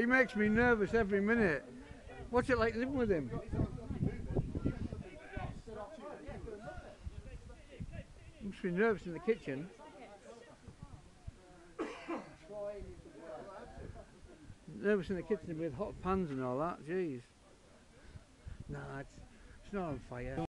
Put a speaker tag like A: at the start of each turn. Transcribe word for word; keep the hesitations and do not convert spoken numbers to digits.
A: makes me nervous every minute. What's it like living with him? Must be nervous in the kitchen. Nervous in the kitchen with hot pans and all that. Jeez. Nah, it's, it's not on fire.